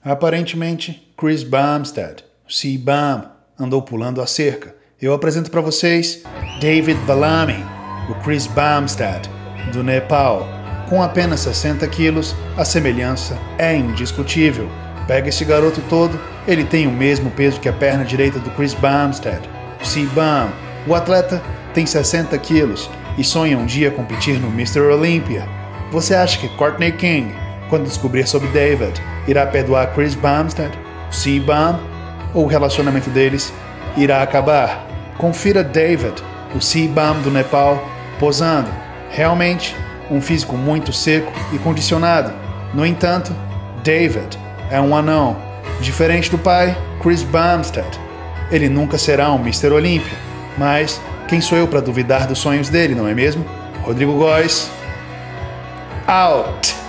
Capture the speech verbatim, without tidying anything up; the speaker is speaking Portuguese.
Aparentemente, Chris Bumstead, o C-Bum, andou pulando a cerca. Eu apresento para vocês David Bellamy, o Chris Bumstead, do Nepal. Com apenas sessenta quilos, a semelhança é indiscutível. Pega esse garoto todo, ele tem o mesmo peso que a perna direita do Chris Bumstead, o C-Bum. O atleta tem sessenta quilos e sonha um dia competir no mister Olympia. Você acha que Courtney King, quando descobrir sobre David, irá perdoar Chris Bumstead, o C-Bum, ou o relacionamento deles irá acabar? Confira David, o C-Bum do Nepal, posando. Realmente, um físico muito seco e condicionado. No entanto, David é um anão. Diferente do pai, Chris Bumstead. Ele nunca será um mister Olympia. Mas quem sou eu para duvidar dos sonhos dele, não é mesmo? Rodrigo Góes, out!